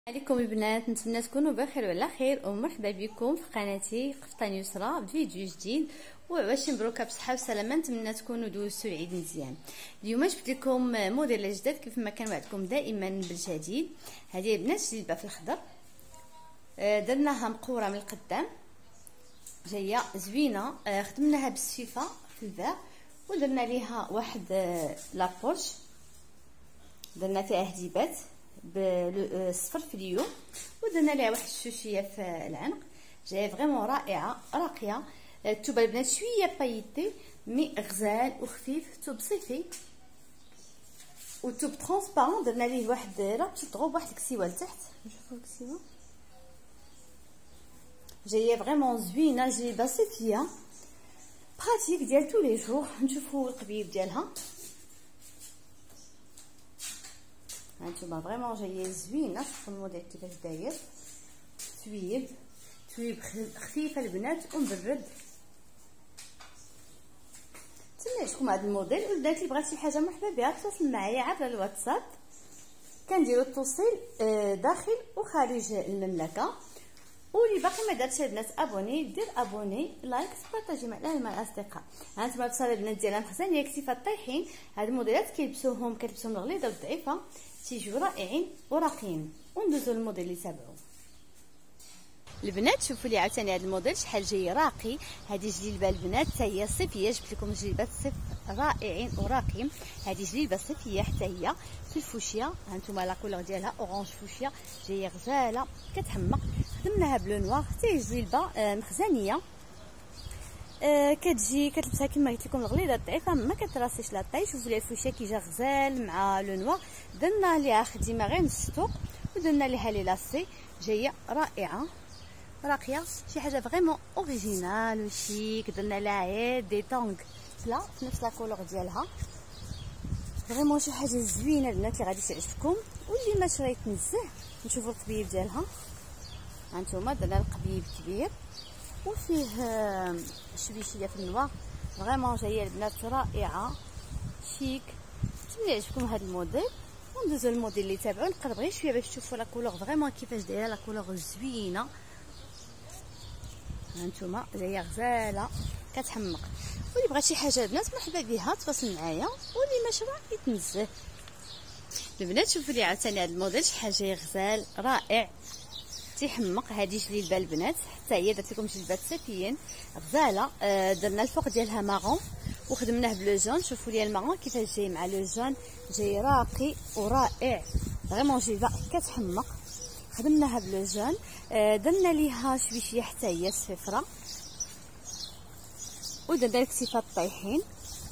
عليكم البنات، نتمنى تكونوا بخير وعلى خير ومرحبا بكم في قناتي قفطان يسرى بفيديو جديد. وعواش مبروكه بصحه وسلامه، نتمنى تكونوا دوزتوا العيد مزيان. اليوم جبت لكم موديل جديد كيف ما كنوعدكم دائما بالجديد. هذه البنات جلبه في الخضر، درناها مقوره من القدام، جايه زوينه. خدمناها بالسفيفه في الباع ودرنا ليها واحد لابوش، درنا فيها هديبات بالصفر في اليوم ودرنا ليها واحد الشوشيه في العنق. جايه فريمون رائعه راقيه. الثوب البنات شويه بايتي مي غزال وخفيف، ثوب صيفي وثوب ترونسبارون. درنا ليه واحد لا بتيت غوب، واحد الكسيوه لتحت، نشوفوا الكسيوه. جايه فريمون زوينه، جايبه صيفيه براتيك ديال تو لي جور. نشوفوا القبيب ديالها، هانتوما فريمون جايه زوينه. شوفوا الموديل كيفاش داير، ثويب خفيفه البنات ومبرد. نتمنىكم هذا الموديل. والبنات اللي بغات شي حاجه مرحبا بها تواصل معايا عبر الواتساب، كنديروا التوصيل داخل وخارج المملكه. واللي باقي ما دارش البنات ابوني، دير ابوني، لايك، بارطاجي مع الاصدقاء. هانتوما البصله البنات ديالها مخزنيه كتيفه طايحين. هاد الموديلات كتلبسوهم الغليظه والضعيفه، تيجيو رائعين وراقيين. وندوزو للموديل اللي تابعوه البنات. شوفوا لي عاوتاني هذا الموديل شحال جاي راقي. هذه جليبه البنات حتى هي صيفيه، جبت لكم جليبات صيف رائعين وراقيين. هذه جليبه صيفيه حتى هي في الفوشيا، هانتوما لا كولور ديالها اورانج فوشيا، جايه غزاله كتحمق. خدمناها بلو نوار، حتى هي جليبه مخزنيه. كتجي كتلبسها كما قلت لكم الغليظه الضعيفه، ما كتراسيش لا طاي. شوفوا لي الفوشيا كي جا غزال مع لو نوار. درنا ليها خديمه غير نص السوق ودرنا ليها لي لاسي، جايه رائعه راقيه، شي حاجه فريمون اوريجينال وشيك. درنا لها غير دي طونغ لا في نفس لا كولور ديالها، فريمون شي حاجه زوينه البنات اللي غادي تعجبكم. واللي ما شريت نزه نشوفوا القبيب ديالها. هانتوما درنا القبيب كبير وفيه شويشيه في النوا، فريمون جايه البنات رائعه شيك. نتمنى يعجبكم هذا الموديل. وندوزو الموديل اللي تابعوه، نقرب غير شويه باش تشوفوا لا كولور فريمون كيفاش دايره، لا كولور زوينه. هانتوما جايه غزاله كتحمق. واللي بغى شي حاجه البنات مرحبا بها تواصل معايا، واللي ما شرا يتنزه البنات. شوفوا لي عاوتاني هذا الموديل شحال جاي غزال رائع تيحمق. هذه جليبه البنات حتى هي درت لكم جلبات صيفيين غزاله. درنا الفوق ديالها مارون وخدمناه بلو جون. شوفوا لي المارون كيفاش جاي مع لو جون، جاي راقي ورائع فريمون جلبه كتحمق. خدمناها بلو جون، درنا ليها شويشيه حتى هي صفرة، ودرنا الكتيفات طايحين.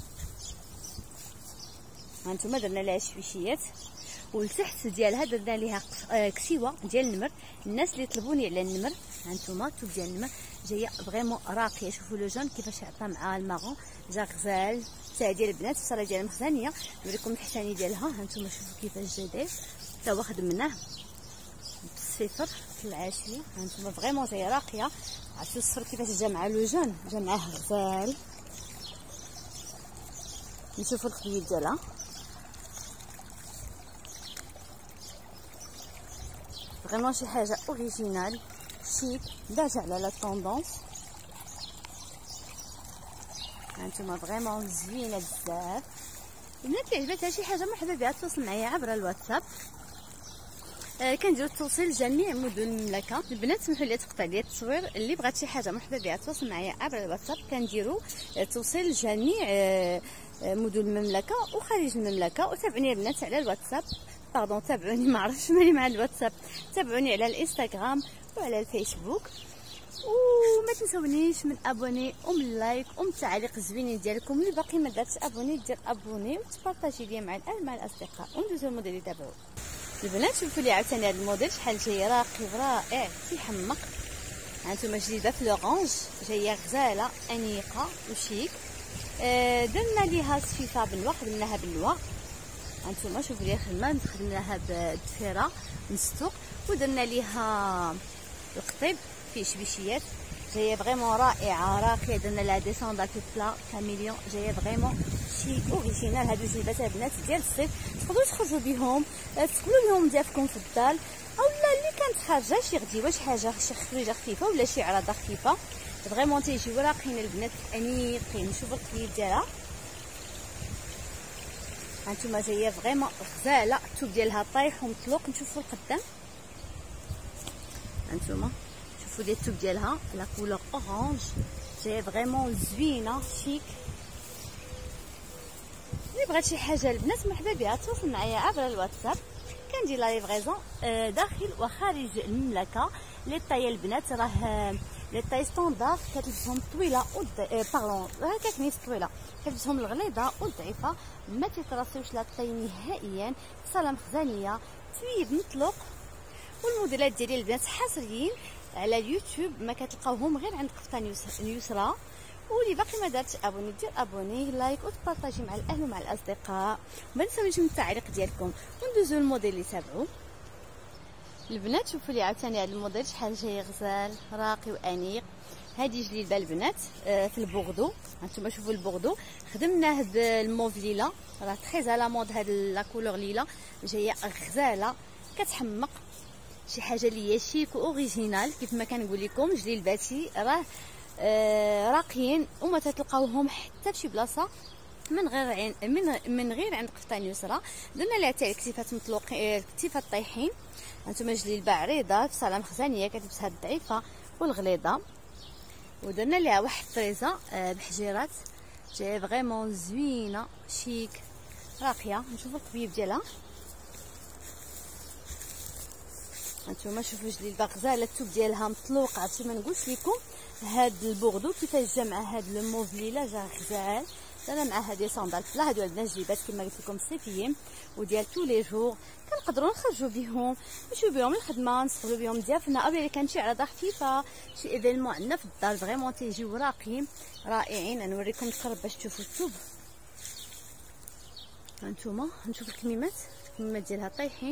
هانتوما درنا لها شويشيات. والتحت ديالها درنا ليها كسيوه ديال النمر. الناس اللي طلبوني على النمر، هانتوما الثوب ديال النمر جايه فريمون راقيه. شوفوا لو جون كيفاش عطى مع المارون، جا غزال تاع ديال البنات. الصاله ديالها مخزنيه، نوريكم التحتاني ديالها. هانتوما شوفوا كيفاش جا داير، حتى هو خدمناه بالصفر في العاشيه. هانتوما فريمون جايه راقيه. عرفتوا الصفر كيفاش جا مع لو جون، جا معاه غزال. نشوفوا الخبيب ديالها، فريمون شي حاجه اوريجينال شيك داجع على لا طوندونس. هانتوما فريمون زوينه بزاف. البنات اللي عجبتها شي حاجه مرحبا بها تواصل معايا عبر الواتساب. كنديروا التوصيل لجميع مدن المملكه. البنات سمحوا لي تقطع لي التصوير. اللي بغات شي حاجه مرحبا بها تواصل معايا عبر الواتساب. كنديروا التوصيل لجميع مدن المملكه وخارج المملكه. وتابعوني البنات على الواتساب، تابعوني، ما عرفتش مالي مع الواتساب، تابعوني على الانستغرام وعلى الفيسبوك. وما تنسونيش من ابوني ومن لايك ومن التعاليق الزوينين ديالكم. اللي باقي ما دارش ابوني دير ابوني وتبارطاجي ليا مع الاصدقاء. وندوزو الموديل اللي تابعوه البنات. شوفوا لي عاوتاني هذا الموديل شحال جاي راقي ورائع تيحمق. هانتوما جليبه في لورانج، جايه غزاله انيقه وشيك. درنا ليها صفيفه بالنوا، خدمناها بالنوا. هانتوما شوفوا لي الخدمه خدمناها بالدفيره من السوق. ودرنا ليها القطيب فيه شبيشيات، جايه فريمون رائعه راقيه. درنا لها دي صوندال في بلا كاميليون، جايه فريمون شيك اوريجينال. هادو جليبات البنات ديال الصيف، تقدروا تخرجوا بهم، تقبلوا بهم ضيافكم في الدار، اولا خارجه شي غديوه شي حاجه شي خريجه خفيفه ولا شي عراضه خفيفه فريمون تيجيو راقيين البنات انيقين. شوفوا الكليب ديالها هانتوما جايه فريمون غزاله. الثوب ديالها طايح ومطلوق. نشوفوا القدام هانتوما شوفوا لي الثوب ديالها لا كولور اورانج جايه فريمون زوينه شيك. اللي بغات شي حاجه البنات مرحبا بها تواصل معايا عبر الواتساب. كندير لا ليفريزون داخل وخارج المملكه. لي طاي البنات راه لي طاي ستاندار كتلبسهم طويله باغون هكا كنيس طويله كتلبسهم الغليظه والضعيفه ما تيتراصيوش لا طاي نهائيا. صاله مخزنيه تويب مطلوق. والموديلات ديالي البنات حصريين على اليوتيوب ما كتلقاوهم غير عند قفطان يسرى. واللي باقي ما دارتش ابوني دير ابوني لايك وتبارطاجي مع الاهل ومع الاصدقاء. ما تنساوش من التعليق ديالكم وندوزو الموديل اللي تابعوه البنات. شوفوا لي عاوتاني هذا الموديل شحال جاي غزال راقي وانيق. هذه جليبه البنات في البوغدو. هانتوما شوفوا البوغدو خدمناه بالموف ليلا راه تري على مود هاد لا كولور ليلا جايه غزاله كتحمق شي حاجه اللي هي شيك واوريجينال. كيف ما كنقول لكم جليباتي راه راقيين وما تلقاوهم حتى فشي بلاصه من غير عند قفطان يسرى. درنا لها حتى الكتيفات مطلوقين الكتيفات طايحين. هانتوما جليبه عريضه في صاله مخزنيه كتلبسها الضعيفه والغليظه. ودرنا لها واحد الطريزه بحجيرات جايه فريمون زوينه شيك راقيه. نشوفوا الطبيب ديالها هانتوما شوفوا جليبه غزاله. الثوب ديالها مطلوق. عرفتي ما نقولش لكم هاد البوغدو كيفاش جا مع هاد الموف ليلا جا غزال. انا مع هذه صندال فلا هادو عندنا جليبات كما قلت لكم صيفيين وديال تو لي جور كنقدروا نخرجوا بهم نمشيو بهم للخدمه نستغلوا بهم ضيافنا او الا كان شي عرضه خفيفه شي ايفينمون عندنا في الدار فريمون تيجيو راقيين رائعين. نوريكم القرب باش تشوفوا الثوب. هانتوما نشوف الكميمات ديالها طايحين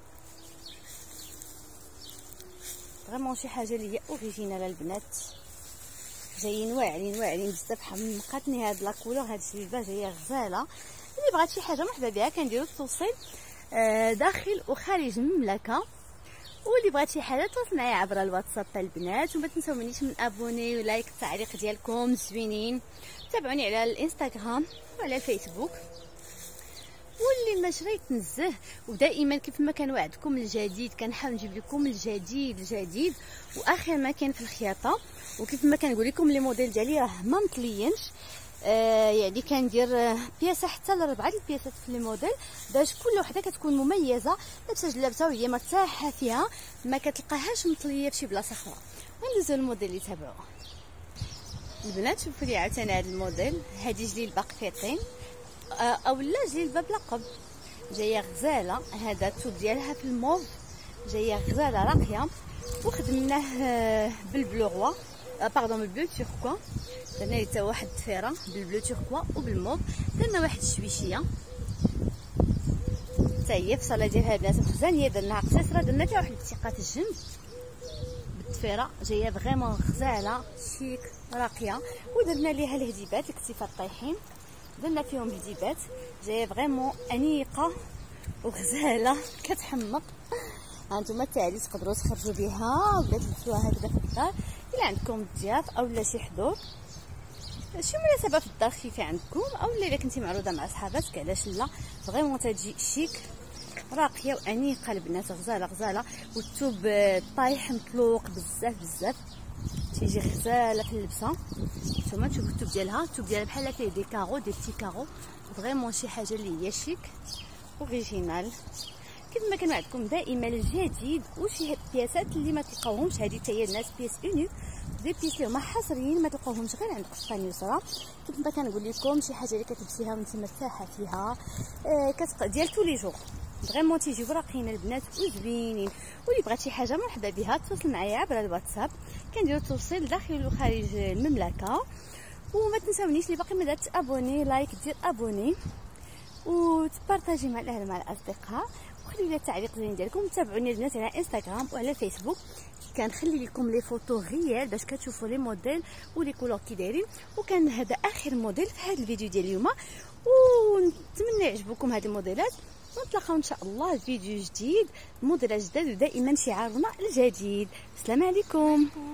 فريمون شي حاجه اللي هي اوريجينال البنات جايين واعرين بزاف. حمقاتني هاد لا كولور هاد الجليبه جايه غزاله. اللي بغات شي حاجه مرحبا بها كنديروا التوصيل داخل وخارج المملكه. واللي بغات شي حاجه تواصل معايا عبر الواتساب البنات. وما تنساو منيش من ابوني ولايك التعليق ديالكم زوينين. تابعوني على الانستغرام وعلى الفيسبوك. واللي ما شريت نزه. ودائما كيف ما كنوعدكم الجديد كنحاول نجيب لكم الجديد واخر ما كاين في الخياطه. وكيف ما كنقول لكم لي موديل ديالي راه ما مطليينش يعني كندير بياسه حتى ل4 البياسات في لي موديل باش كل وحده كتكون مميزه لابسه جلابتها وهي مرتاحه فيها ما كتلقاهاش مطليه في شي بلاصه اخرى. وندوزو الموديل اللي تابعوه البنات. شوفوا لي عاوتاني هذا الموديل. هذه جليبه قفيطين او لا جليبه بلا قب جايه غزاله. هذا الثوب ديالها في الموف جايه غزاله راقيه. وخدمناه بالبلو غوا باردون بالبلو توركوا. درنا ليه حتى واحد الضفيره بالبلو توركوا وبالموف. درنا واحد الشويشيه حتى هي في صاله ديالها البنات مخزنيه. درناها قصيصره درنا فيها واحد التقات الجنب بالضفيره جايه فريمون غزاله شيك راقيه. ودرنا ليها الهديبات الكتيفات طايحين درنا فيهم هديبات جايه فريمون انيقه وغزاله كتحمق. هانتوما التالي تقدروا تخرجوا بها ولا تلبسوها هكذا في الدار الا عندكم ضياف او لا شي حضور شي مناسبه في الدار خفيفه عندكم او الا كنتي معروضه مع صحاباتك علاش لا. فريمون تجي شيك راقيه وانيقه البنات غزاله. والثوب طايح مطلوق بزاف تيجي غزاله في اللبسه. نتوما تشوفوا الثوب ديالها بحال فيه دي كارو دي بتي كارو فريمون شي حاجه اللي هي شيك اوريجينال. كيف ما كنوعدكم دائما الجديد وشي بياسات اللي ما تلقاوهمش. هذه حتى هي الناس بياس اونيك دي بيس اللي هما حصريين ما تلقاوهمش غير عند قفطان يسرى. كيف ما كنقول لكم شي حاجه اللي كتلبسيها وانت مرتاحه فيها ديال تو لي جور فريمون تيجيو راقيين البنات وزوينين. واللي بغات شي حاجه مرحبا بها تواصل معايا عبر الواتساب. كنديروا التوصيل داخل وخارج المملكه. وما تنساونيش اللي باقي ما دارتش ابوني لايك دير ابوني وتبارطاجي مع الاهل مع الاصدقاء. وخليو لي التعليق زين ديالكم. تابعوني البنات على انستغرام وعلى الفيسبوك كنخلي لكم لي فوتو غيال باش كتشوفوا لي موديل ولي كولور كي دايرين. وكان هذا اخر موديل في هذا الفيديو ديال اليوم ونتمنى يعجبكم هاد الموديلات. ونتلاقاو ان شاء الله في فيديو جديد، موديل جداد، ودائما شعارنا الجديد. السلام عليكم.